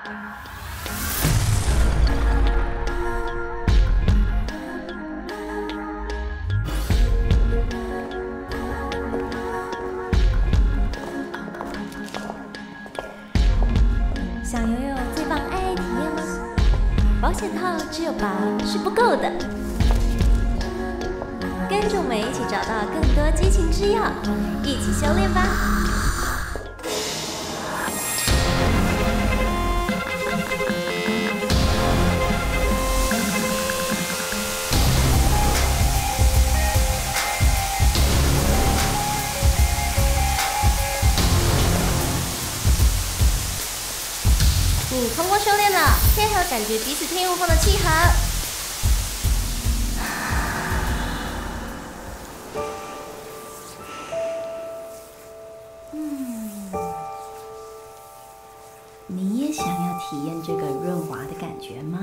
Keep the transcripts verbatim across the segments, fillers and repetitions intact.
想拥有最棒爱爱体验吗？保险套只有拔是不够的，跟着我们一起找到更多激情之药，一起修炼吧！你通过修炼了，配合感觉彼此天衣无缝的契合。 嗯，你也想要体验这个润滑的感觉吗？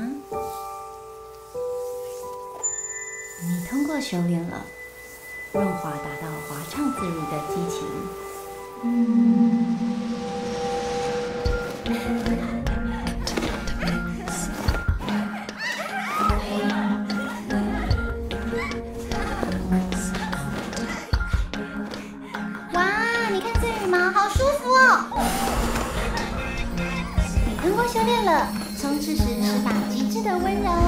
你通过修炼了，润滑达到滑畅自如的激情。嗯。修炼了，冲刺时施法极致的温柔。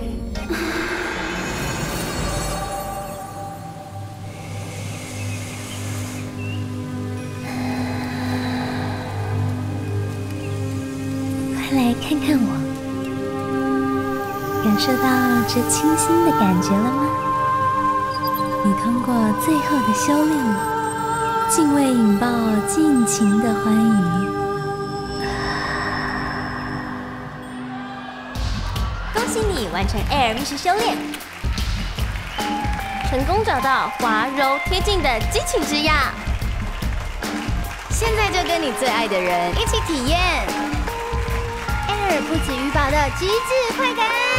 快来看看我，感受到这清新的感觉了吗？你通过最后的修炼了，敬畏引爆尽情的欢愉。恭喜你完成 Air 密室修炼，成功找到滑柔贴近的激情之药。现在就跟你最爱的人一起体验 Air 不止鱼宝的极致快感。